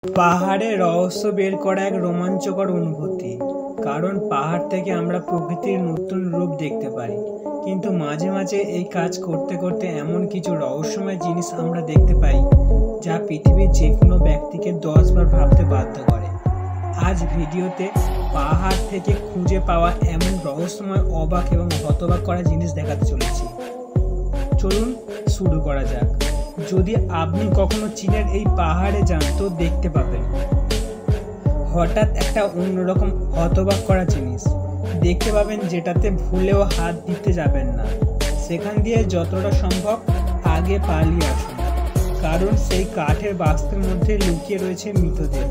পাহাড়ে রহস্য বের করা এক রোমাঞ্চকর অনুভূতি, কারণ পাহাড় থেকে আমরা প্রকৃতির নতুন রূপ দেখতে পাই। কিন্তু মাঝে মাঝে এই কাজ করতে করতে এমন কিছু রহস্যময় জিনিস আমরা দেখতে পাই যা পৃথিবীর যে কোনো ব্যক্তিকে 10 বার ভাবতে বাধ্য করে। আজ ভিডিওতে পাহাড় থেকে খুঁজে পাওয়া এমন রহস্যময়, অবাক এবং হতবাক করা জিনিস দেখাতে চলেছি। চলুন শুরু করা যাক। যদি আপনি কখনো চীনের এই পাহাড়ে যান তো দেখতে পাবেন হঠাৎ একটা অন্যরকম হতবাক করা জিনিস দেখতে পাবেন, যেটাতে ভুলেও হাত দিতে যাবেন না। সেখান দিয়ে যতটা সম্ভব আগে পালিয়ে আসুন, কারণ সেই কাঠের বাক্সের মধ্যে লুকিয়ে রয়েছে মৃতদেহ।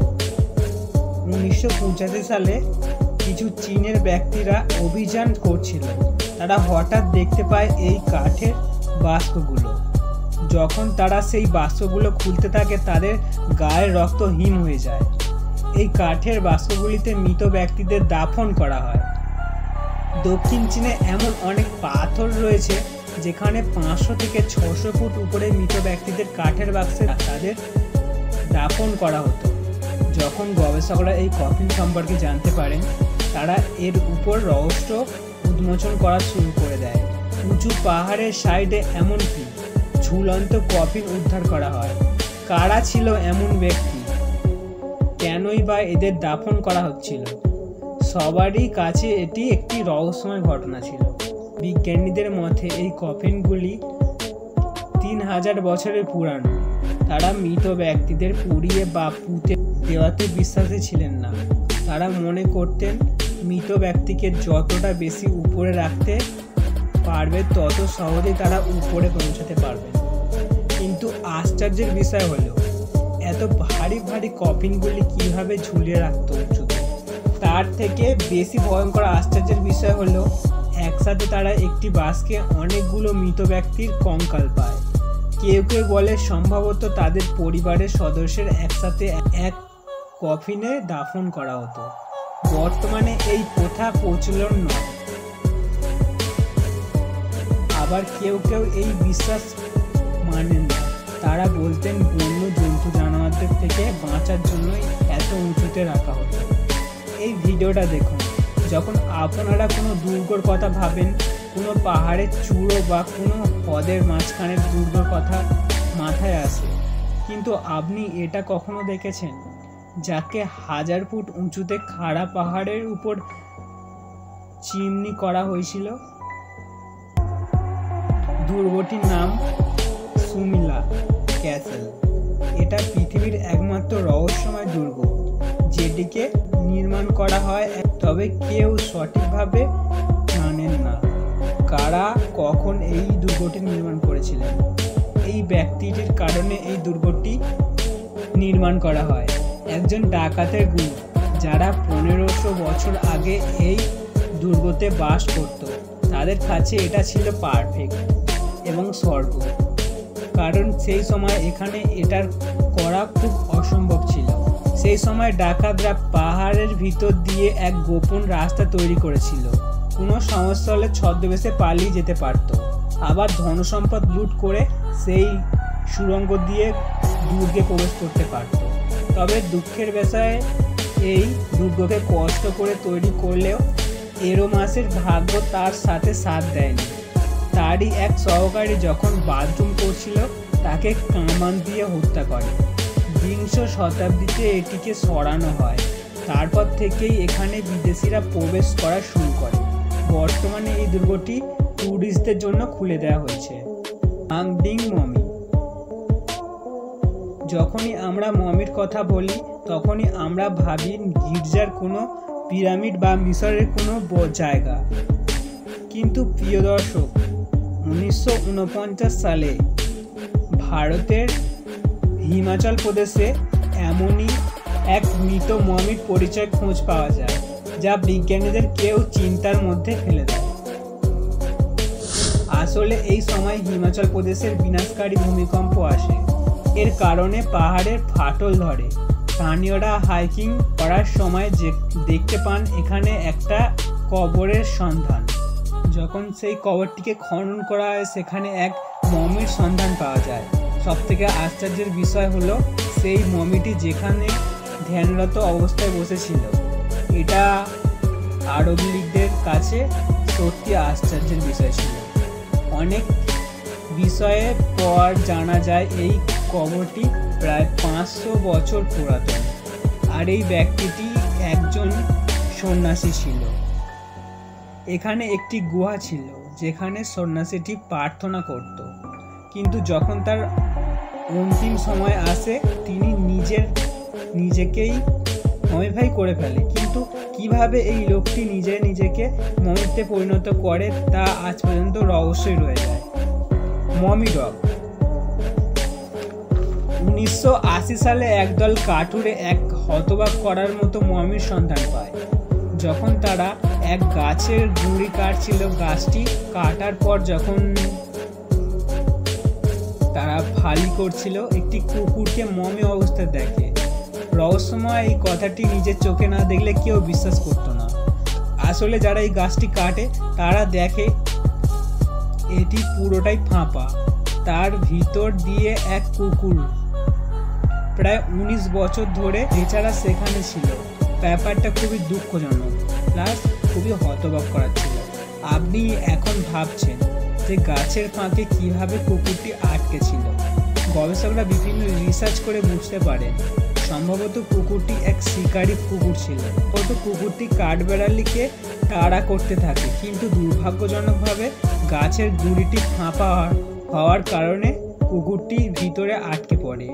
1985 সালে কিছু চীনের ব্যক্তিরা অভিযান করছিল। তারা হঠাৎ দেখতে পায় এই কাঠের বাক্সগুলো। যখন তারা সেই বাক্সগুলো খুলতে থাকে, তাদের গায়ের রক্ত হিম হয়ে যায়। এই কাঠের বাক্সগুলিতে মৃত ব্যক্তিদের দাফন করা হয়। দক্ষিণ চীনে এমন অনেক পাথর রয়েছে যেখানে 500 থেকে 600 ফুট উপরে মৃত ব্যক্তিদের কাঠের বাক্সে তাদের দাফন করা হতো। যখন গবেষকরা এই কফিন সম্পর্কে জানতে পারেন, তারা এর উপর রহস্য উন্মোচন করা শুরু করে দেয়। উঁচু পাহাড়ের সাইডে এমনকি ঝুলন্ত কফিন উদ্ধার করা হয়। কারা ছিল এমন ব্যক্তি? কেনই বা এদের দাফন করা হচ্ছিল? সবারই কাছে এটি একটি রহস্যময় ঘটনা ছিল। বিজ্ঞানীদের মতে এই কফিনগুলি 3000 বছরের পুরানো। তারা মৃত ব্যক্তিদের পুড়িয়ে বা পুঁতে দেওয়াতে বিশ্বাসী ছিলেন না। তারা মনে করতেন মৃত ব্যক্তিকে যতটা বেশি উপরে রাখতে পারবে তত সহজেই তারা উপরে পৌঁছাতে পারবে। কিন্তু আশ্চর্যের বিষয় হলো, এত ভারী ভারী কফিনগুলি কিভাবে ঝুলিয়ে রাখতো উঁচুতে? তার থেকে বেশি ভয়ঙ্কর আশ্চর্যের বিষয় হলো, একসাথে তারা একটি বাক্সে অনেকগুলো মৃত ব্যক্তির কঙ্কাল পায়। কেউ কেউ বলে সম্ভবত তাদের পরিবারের সদস্যের একসাথে এক কফিনে দাফন করা হতো। বর্তমানে এই প্রথা প্রচলন নয়। আবার কেউ কেউ এই বিশ্বাস মানেন না। তারা বলতেন বন্য জন্তু জানোয়ারদের থেকে বাঁচার জন্যই এত উঁচুতে রাখা হতো। এই ভিডিওটা দেখুন। যখন আপনারা কোনো দুর্গর কথা ভাবেন, কোনো পাহাড়ের চূড়ো বা কোনো হ্রদের মাঝখানের দুর্গর কথা মাথায় আসে, কিন্তু আপনি এটা কখনো দেখেছেন যাকে 1000 ফুট উঁচুতে খাড়া পাহাড়ের উপর চিমনি করা হয়েছিল? দুর্গটির নাম সুমিলা ক্যাসেল। এটা পৃথিবীর একমাত্র রহস্যময় দুর্গ যেটিকে নির্মাণ করা হয়, তবে কেউ সঠিকভাবে জানেন না কারা কখন এই দুর্গটি নির্মাণ করেছিলেন। এই ব্যক্তিটির কারণে এই দুর্গটি নির্মাণ করা হয়। একজন ডাকাতের গ্রুপ যারা 1500 বছর আগে এই দুর্গতে বাস করত, তাদের কাছে এটা ছিল পারফেক্ট এবং স্বর্গ। কারণ সেই সময় এখানে এটার করা খুব অসম্ভব ছিল। সেই সময় ডাকাতরা পাহাড়ের ভিতর দিয়ে এক গোপন রাস্তা তৈরি করেছিল। কোনো সমস্যা হলে ছদ্মবেশে পালিয়ে যেতে পারত। আবার ধনসম্পদ লুট করে সেই সুড়ঙ্গ দিয়ে দুর্গে প্রবেশ করতে পারত। তবে দুঃখের বিষয়ে এই দুর্গকে কষ্ট করে তৈরি করলেও এরোমাসের ভাগ্য তার সাথে সাথ দেয়নি। তারই এক সহকারী যখন বাথরুম করছিল, তাকে কামান দিয়ে হত্যা করে। 20 শতাব্দীতে এটিকে সরানো হয়। তারপর থেকেই এখানে বিদেশিরা প্রবেশ করা শুরু করে। বর্তমানে এই দুর্গটি ট্যুরিস্টদের জন্য খুলে দেওয়া হয়েছে। আংডিং মমি। যখনই আমরা মমির কথা বলি, তখনই আমরা ভাবি গির্জার কোনো পিরামিড বা মিশরের কোনো জায়গা। কিন্তু প্রিয় দর্শক, 1949 সালে ভারতের হিমাচল প্রদেশে এমনই এক মৃত মমির পরিচয় খোঁজ পাওয়া যায়, যা বিজ্ঞানীদের কেউ চিন্তার মধ্যে ফেলে দেয়। আসলে এই সময় হিমাচল প্রদেশের বিনাশকারী ভূমিকম্প আসে। এর কারণে পাহাড়ের ফাটল ধরে। স্থানীয়রা হাইকিং করার সময় দেখতে পান এখানে একটা কবরের সন্ধান। যখন সেই কবরটিকে খনন করা হয়, সেখানে এক মমির সন্ধান পাওয়া যায়। সবথেকে আশ্চর্যের বিষয় হলো সেই মমিটি যেখানে ধ্যানরত অবস্থায় বসেছিল। এটা আরবলীগদের কাছে সত্যি আশ্চর্যের বিষয় ছিল। অনেক বিষয়ের পর জানা যায় এই কবরটি প্রায় 500 বছর পুরাতন, আর এই ব্যক্তিটি একজন সন্ন্যাসী ছিল। এখানে একটি গুহা ছিল যেখানে সন্ন্যাসীটি প্রার্থনা করত, কিন্তু যখন তার অন্তিম সময় আসে তিনি নিজেকেই মমিফাই করে ফেলে। কিন্তু কিভাবে এই লোকটি নিজেকে মমিতে পরিণত করে তা আজ পর্যন্ত রহস্যই রয়ে যায়। Mummy dog. 1980 সালে একদল কাঠুরে এক হতবাক করার মতো মমির সন্ধান পায়। যখন তারা এক গাছের গুঁড়ি কাটছিল, গাছটি কাটার পর যখন তারা ফালি করছিল, একটি কুকুরকে মমি অবস্থায় দেখে। রহস্যময় এই কথাটি নিজের চোখে না দেখলে কেউ বিশ্বাস করতো না। আসলে যারা এই গাছটি কাটে তারা দেখে এটি পুরোটাই ফাঁপা, তার ভিতর দিয়ে এক কুকুর প্রায় 19 বছর ধরে বেচারা সেখানে ছিল। ব্যাপারটা খুবই দুঃখজনক প্লাস খুবই হতবাক করার ছিল। আপনি এখন ভাবছেন যে গাছের ফাঁকে কিভাবে কুকুরটি আটকে ছিল। গবেষকরা বিভিন্ন রিসার্চ করে বুঝতে পারেন সম্ভবত কুকুরটি এক শিকারী কুকুর ছিল। কত কুকুরটি কাঠবেড়ালিকে তাড়া করতে থাকে, কিন্তু দুর্ভাগ্যজনকভাবে গাছের গুঁড়িটি ফাঁপা হওয়ার কারণে কুকুরটি ভিতরে আটকে পড়ে,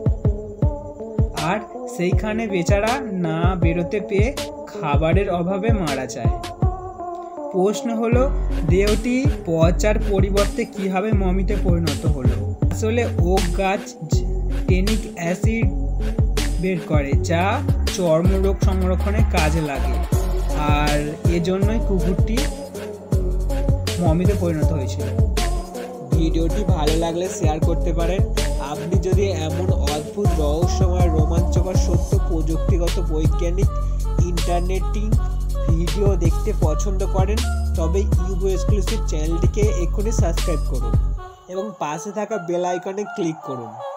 আর সেইখানে বেচারা না বেরোতে পেয়ে খাবারের অভাবে মারা যায়। প্রশ্ন হলো দেহটি পচার পরিবর্তে কিভাবে মমিতে পরিণত হলো। আসলে ওক গাছ ট্যানিক অ্যাসিড বের করে, যা চর্মরোগ সংরক্ষণে কাজে লাগে, আর এজন্যই কুকুরটি মমিতে পরিণত হয়েছিল। ভিডিওটি ভালো লাগলে শেয়ার করতে পারেন। আপনি যদি এমন অদ্ভুত রহস্যময় রোমাঞ্চকর সত্য প্রযুক্তিগত বৈজ্ঞানিক ইন্টারনেটিং ভিডিও দেখতে পছন্দ করেন তবে ইউবো এক্সক্লুসিভ চ্যানেলটিকে এক্ষুনি সাবস্ক্রাইব করুন এবং পাশে থাকা বেল আইকনে ক্লিক করুন।